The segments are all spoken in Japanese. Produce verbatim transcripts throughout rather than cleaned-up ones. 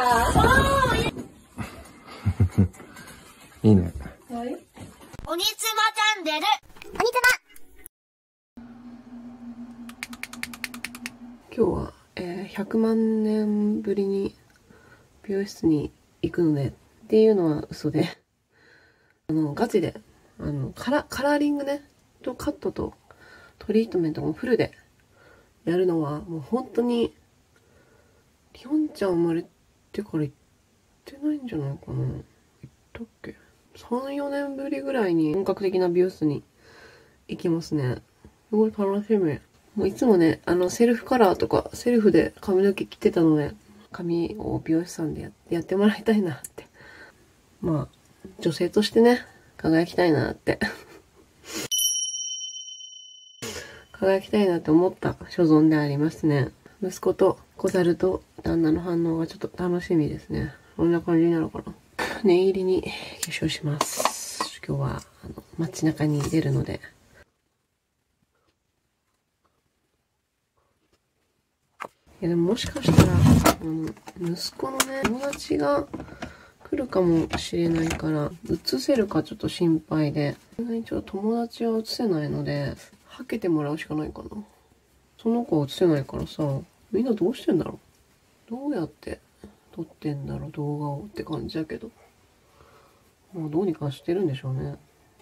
いいね。 はい。 おにつまチャンネル。おにつま。 今日は、えー、ひゃくまんねんぶりに美容室に行くのでっていうのは嘘で、あのガチであのカラカラーリングねとカットとトリートメントもフルでやるのはもう本当にりおんちゃん生まれてから行ってないんじゃないかな。行ったっけ？さん、よねんぶりぐらいに本格的な美容室に行きますね。すごい楽しみ。もういつもね、あのセルフカラーとかセルフで髪の毛切ってたので、髪を美容師さんでやってやってもらいたいなって。まあ、女性としてね、輝きたいなって。輝きたいなって思った所存でありますね。息子と小猿と旦那の反応がちょっと楽しみですね。こんな感じになるかな。念入りに化粧します。今日はあの街中に出るので。いやでももしかしたら、あの、息子のね、友達が来るかもしれないから、移せるかちょっと心配で、一応友達は移せないので、はけてもらうしかないかな。その子は移せないからさ、みんなどうしてんだろう？どうやって撮ってんだろう、動画をって感じだけど。もうどうにかしてるんでしょうね。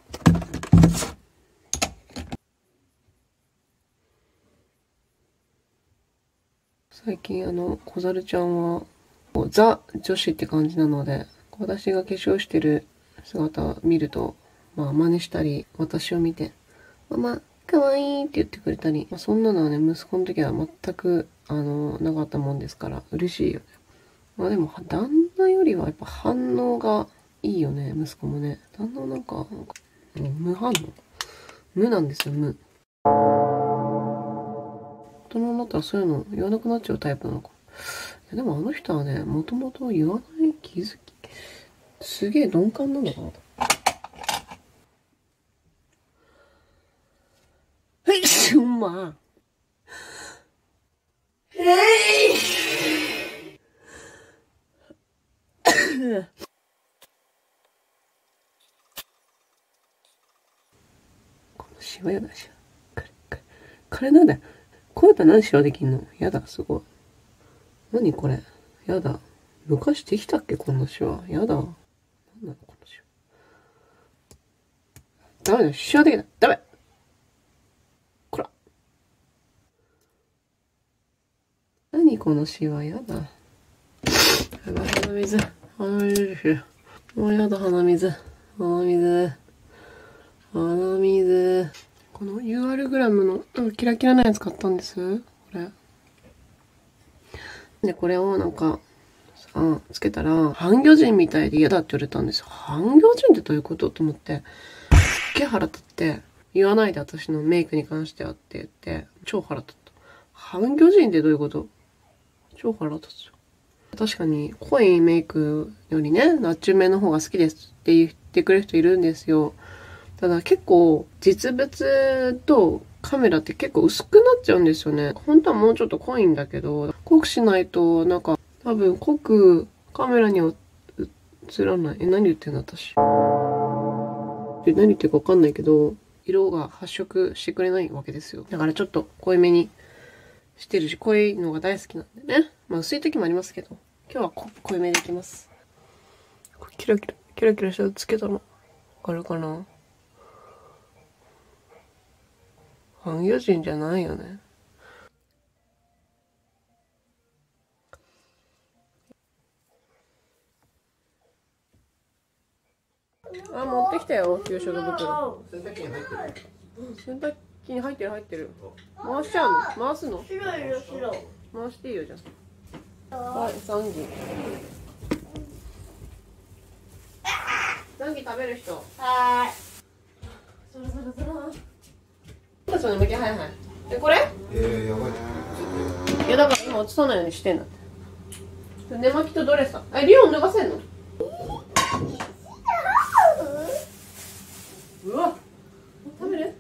最近あの小猿ちゃんはザ女子って感じなので、私が化粧してる姿を見るとまあ真似したり、私を見てママ可愛いって言ってくれたり、まあ、そんなのはね息子の時は全くあのなかったもんですから嬉しいよね。まあでも旦那よりはやっぱ反応がいいよね。息子もね、旦那なんかなんか、うん、無反応無なんですよ。無大人になったらそういうの言わなくなっちゃうタイプなのか。いやでもあの人はね、もともと言わない気づき。すげえ鈍感なのかな。はい、しゅんま。えいこのシワやだし。これなんだよ。こうやったら何しろできんの？やだ、すごい。何これ？やだ。昔できたっけこんなシワ。やだ。なんなのこのシワ。ダメだよ。シワできない。ダメ。こら。何このシワ。やだ。やばい、鼻水。鼻水ですよ。もうやだ、鼻水。鼻水。鼻水。この ユーアール グラムのキラキラなやつ買ったんです。これ。で、これをなんか、さ、つけたら、半魚人みたいで嫌だって言われたんですよ。半魚人ってどういうことと思って、すっげえ腹立って、言わないで私のメイクに関してはって言って、超腹立った。半魚人ってどういうこと？超腹立つよ。確かに、濃いメイクよりね、ナチュメの方が好きですって言ってくれる人いるんですよ。ただ結構、実物とカメラって結構薄くなっちゃうんですよね。本当はもうちょっと濃いんだけど、濃くしないと、なんか、多分濃くカメラには映らない。え、何言ってんの私。で、何言ってるかわかんないけど、色が発色してくれないわけですよ。だからちょっと濃いめにしてるし、濃いのが大好きなんでね。まあ薄い時もありますけど、今日は 濃, 濃いめでいきます。キラキラ、キラキラしたのつけたの。わかるかな？半魚人じゃないよね。あ、持ってきたよ、給食袋。洗濯機に入ってる。洗濯機に入ってる入ってる。回しちゃうの？回すの？白いよ白。回していいよじゃあ。はい、ザンギ。ザンギ食べる人。はーい。そろそろそろ。それ向けはいはい。でこれ？えー、やばい。いやだから今落とさないようにしてんだって。寝巻きとドレスさ。え、リオン脱がせんの？うわ。食べる？うん。ちょ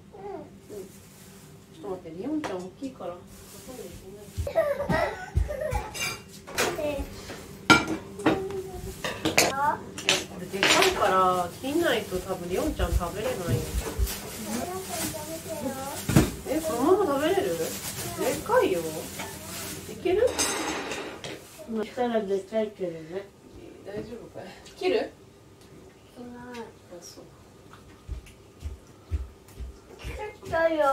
っと待って、リオンちゃん大きいから。 ないと多分リオンちゃん食べれないよ。え、このまま食べれる？でかいよ。いける？ そしたらでかいけどね。 大丈夫かい？切る？ ない。 あ、そう。 切ったよ。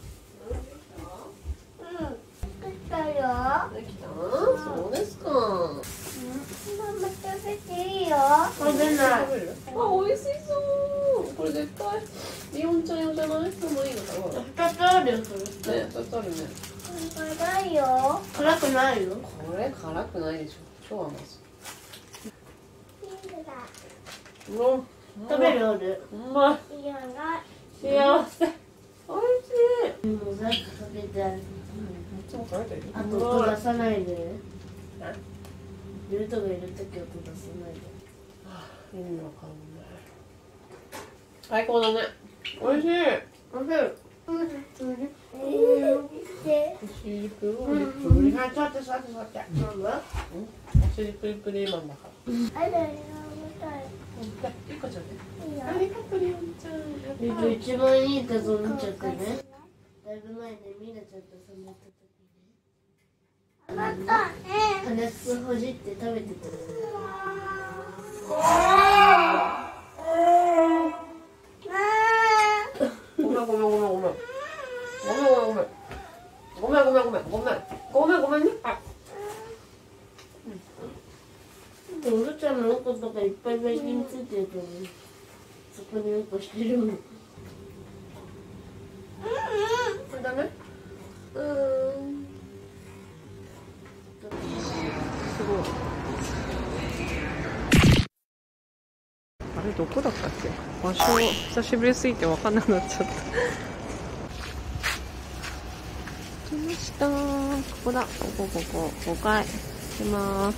うん。切ったよ。 できた？そうですか。 ママ食べていいよ。食べない。 あ、美味しそう。これ絶対リオンちゃん用じゃない？人もいいのかな。 二つあるよ、それ。 ね、二つあるね。 辛いよ。辛くないよ。 これ辛くないでしょ。超甘そう。うん。 食べるよ、俺。 うまい。幸せ。おいしい。 もうなんかかけてある。 いつも食べてる。 あと音出さないで。ルートがいるとき音出さないで。 意味わかんない。最高だね。おいしい。おいしい。 うん。うん。 お尻プリプリ。はい、座って座って座って。 ママ。 お尻プリプリマンだから。 あれ、やめゆかちゃんね。 たい。 ありがとうリオンちゃん。 リコ一番いい画像見ちゃってね。だいぶ前ね、ミナちゃんと遊んでた時ね。あなたね。加熱ほじって食べてたね。 ごめんごめんごめんごめん。ごめんごめんごめん。ごめんごめんごめんごめんごめんごめんごめんね。あ。 でも、ルちゃんのうんことかいっぱいバイキンついてるからね。そこにうんこしてるもん。 これダメ？うーん。すごい。あれどこだったっけ？場所久しぶりすぎて分かんなくなっちゃった。来ました。ここだ。ここここごかい。来ます。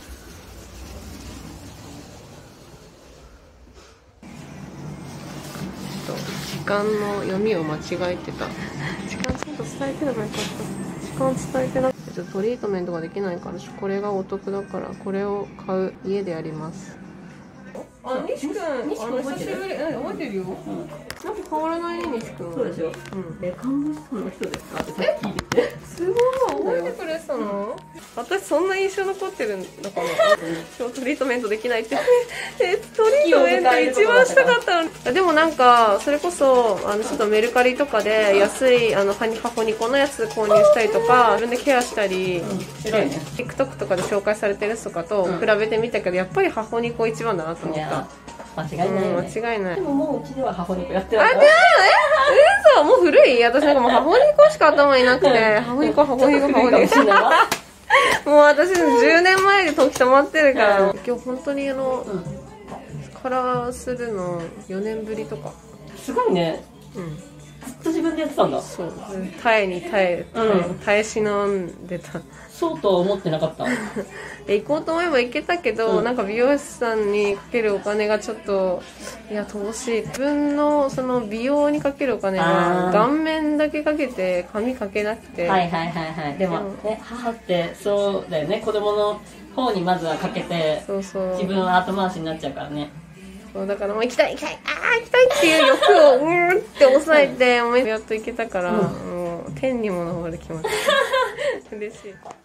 ちょっと時間の読みを間違えてた。時間ちゃんと伝えてればよかった。時間伝えてなくてちょっとトリートメントができないからこれがお得だからこれを買う。家でやります。あ、西くん、あの久しぶり、うん、覚えてるよ。なんか変わらないね、西くん。そうでしょ。うん。え、看護師さんの人ですかってさっき聞いてて。すごい、覚えてくれてたの？私そんな印象残ってるのかな。今日トリートメントできないって。え、トリートメント一番したかったの。でもなんかそれこそあのちょっとメルカリとかで安いあのハニハホニコのやつ購入したりとか、自分でケアしたり、TikTok とかで紹介されてるやつとかと比べてみたけど、やっぱりハホニコ一番だなと思った。 間違いないよね。 うん、間違いない。 でももううちではハホニコやってなあ、 いでも、え、嘘、もう古い。私なんかもうハホニコしか頭になくて、ハホニコ、ハホニコ、ハホニコ。もう私じゅうねんまえで時止まってるから、今日本当にあの、うん、カラーするのよねんぶりとか。 すごいね。うん。ずっと自分でやってたんだ。 そう。耐えに耐え、耐え、うん、耐え忍んでた。 そうとは思ってなかった。 行こうと思えば行けたけど、うん、なんか美容師さんにかけるお金がちょっと、いや、乏しい。自分のその美容にかけるお金は、顔面だけかけて、髪かけなくて。 はいはいはいはい。でもね、母ってそうだよね。子供の方にまずはかけて、そうそう、自分は後回しになっちゃうからね。 そうだからもう行きたい行きたい、ああ行きたいっていう欲をうーんって抑えて、うん、やっと行けたから、うん、もう天にも昇る気持ち。嬉しい。こ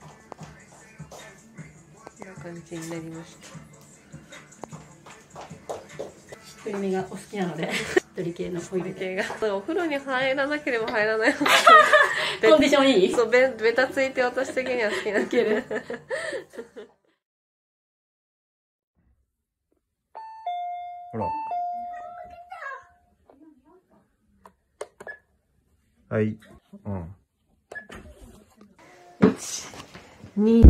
んな感じになりました。 しっとりめがお好きなので、しっとり系のホイル系が。お風呂に入らなければ入らない。コンディションいい？ そう、ベベタついて私的には好きなける。 ほら。はい。うん。 一、二。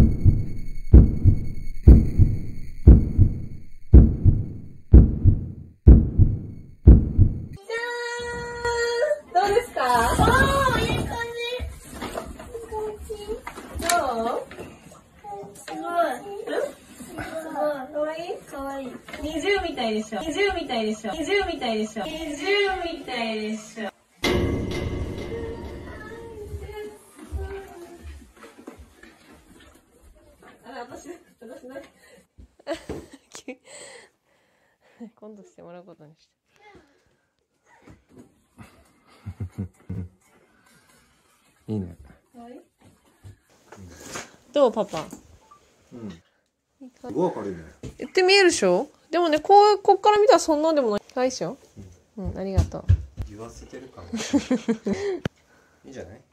どうですか？ おー、いい感じ。 どう？ すごい。 かわいい？かわいい。二重みたいでしょ。二重みたいでしょ。二重みたいでしょ。二重みたいでしょ。あれ、私、私ね。 今度してもらうことにして。 いいね。 どうパパ？ うん。すごい明るいね。 言って見えるでしょ？でもね、こう、こっから見たらそんなんでもない。かわいいでしょ？うん、うん、ありがとう。 言わせてるかも。いいんじゃない？